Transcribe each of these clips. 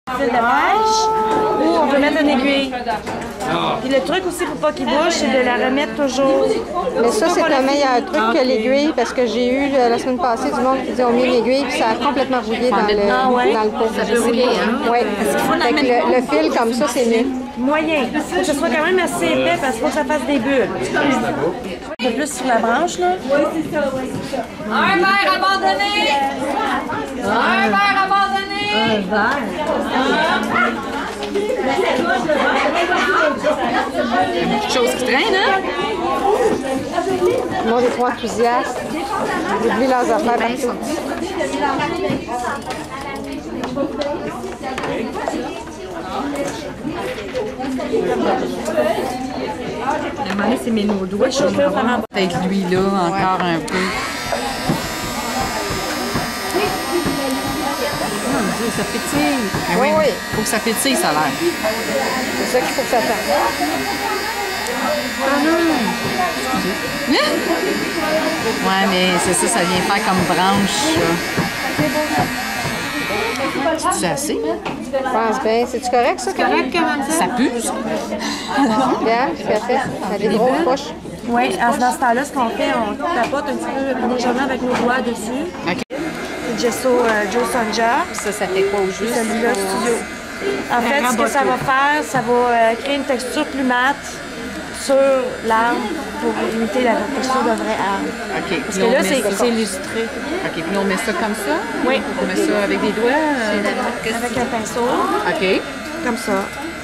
Fil de pêche ou on peut mettre une aiguille. Puis le truc aussi pour pas qu'il bouge, c'est de la remettre toujours. Mais ça, c'est le meilleur truc que l'aiguille parce que j'ai eu la semaine passée du monde qui disait on met l'aiguille puis ça a complètement rouillé dans le pot. Ça peut rouiller, hein? Oui. Fait que le fil comme ça, c'est mieux. Moyen. Il faut que ce soit quand même assez épais parce qu'il faut que ça fasse des bulles. Un peu plus sur la branche, là. Oui, c'est ça, oui, c'est ça. Un verre abandonné! Un verre abandonné! Un verre. Il y a beaucoup de choses qui traînent, hein? Le monde est trop enthousiaste. Ils oublient leurs affaires partout. À un moment donné, c'est mes doigts chauffés au vraiment. Peut-être lui là, encore un peu. Mon Dieu, ça pétille. Oui, oui. Faut que ça pétille, ça a l'air. C'est ça qu'il faut que ça fasse. Ah non! Excusez. Ouais, mais c'est ça, ça vient faire comme branche. C'est assez? Je pense bien. C'est-tu correct, ça? Correct, comment ça? Ça pue, ça? Regarde ce qu'elle fait. Elle a des grosses poches. Oui, dans ce temps-là, ce qu'on fait, on tapote un petit peu légèrement avec nos doigts dessus. OK. Le gesso Joe Sonja. Ça fait quoi au juste? Celui-là, studio. En fait, ce que ça va faire, ça va créer une texture plus mate sur l'arbre pour imiter la texture d'un vrai arbre. OK. Parce que là, c'est illustré. OK. Puis on met ça comme ça? Oui. On met ça avec des doigts? Avec un pinceau. OK. Comme ça.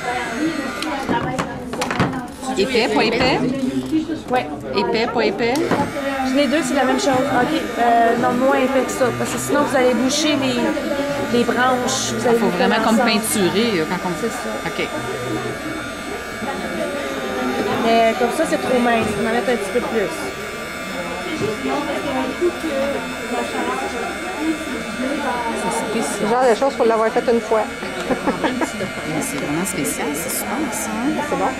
Épais, pas épais? Oui. Épais, pas épais? Les deux, c'est la même chose. OK. Non, moins épais que ça. Parce que sinon, vous allez boucher les branches. Il faut vraiment comme peinturer quand on fait ça. OK. Mais comme ça, c'est trop mince. On en met un petit peu plus. C'est le genre de choses, il faut l'avoir fait une fois. C'est vraiment spécial, c'est super ça. C'est bon.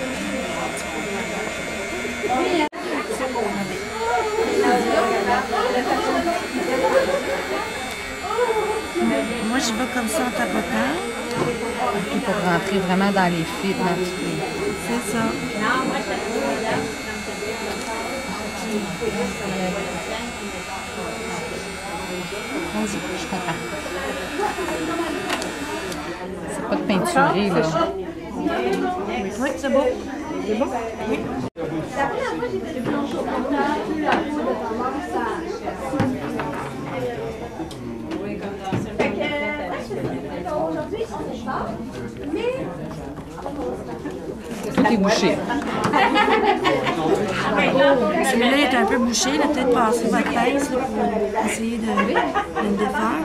Moi, je vais comme ça en tapotant. Puis pour rentrer vraiment dans les fils. C'est ça. Vas-y, je comprends. C'est pas de peinturé, là. Oui, c'est beau. C'est bon? Oui. Tout est bouché. Celui-là est un peu bouché. Il a peut-être passé votre pince là, pour essayer de le défaire.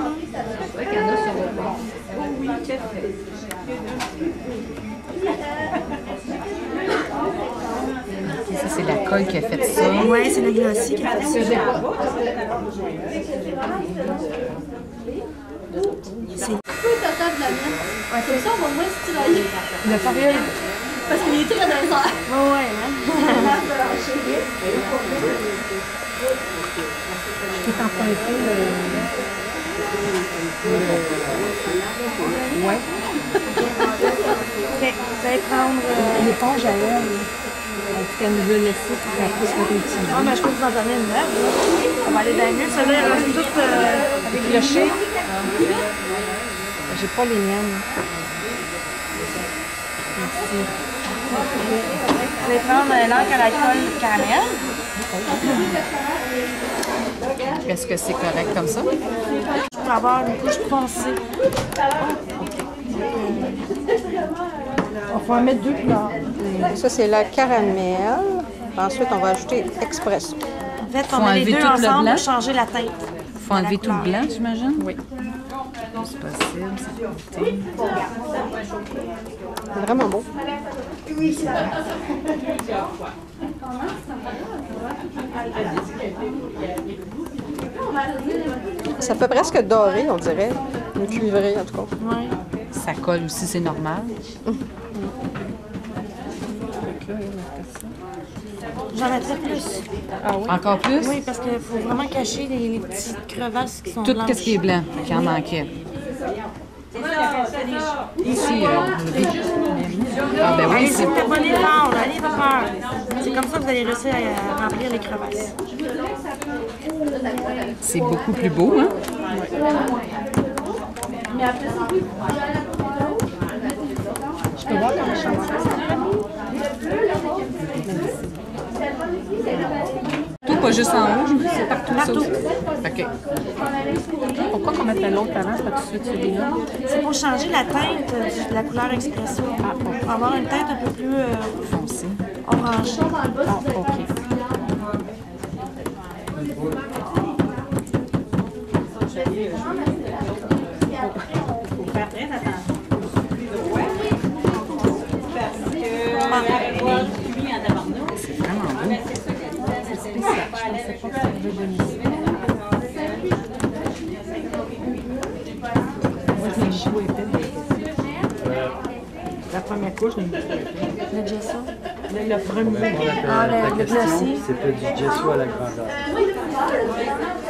Ça, c'est la colle qui a fait ça. Oui, c'est le glossy qui a fait ça. C'est... Ouais, comme ça, on va moins se tirailler. Le pariol. Parce qu'il est très désert. Ouais, ouais, hein? Je t'ai emprunté le... Ouais. OK, vous allez prendre... L'éponge à elle. Est-ce qu'elle nous veut laisser pour qu'elle puisse réutiliser? Ah, ben, je peux vous en donner une neuve. On va aller dans le mieux. Celle-là, elle reste toute avec le chez. J'ai pas les miennes. Merci. Vous allez prendre l'encre à l'alcool caramel. Est-ce que c'est correct comme ça? Pour avoir une couche foncée. On va en mettre deux couleurs. Ça, c'est la caramel. Ensuite, on va ajouter expresso. En fait, on met les deux ensemble pour changer la teinte. Il faut enlever tout le blanc, j'imagine? Oui. C'est possible, c'est C'est vraiment beau. Ça fait presque doré, on dirait. Une cuivrée, en tout cas. Oui. Ça colle aussi, c'est normal. J'en mettrais plus. Ah oui? Encore plus? Oui, parce qu'il faut vraiment cacher les petites crevasses qui sont Tout blanches. ce qui est blanc, qui en manquait. Ici, ah ben oui, Allez, c'est c'est abonnez fort, allez pas peur. C'est comme ça que vous allez réussir à remplir les crevasses. c'est beaucoup plus beau, hein? Je peux voir comment je chante. Tout, pas juste en haut, c'est partout. Partout. OK. Pourquoi qu'on mettait l'autre avant, c'est pas tout de suite celui-là? C'est pour changer la teinte de la couleur expresso. Pour avoir une teinte un peu plus Foncé. orangée. Ah, OK. Faut faire très attention. C'est vraiment beau. C'est spécial. Je pensais pas que ça devait donner ça. Moi, je l'ai chaud épais. La première couche, je l'ai mis. Le gesso. Le premier. Ah, le glossy. C'est pas du gesso à la grandeur.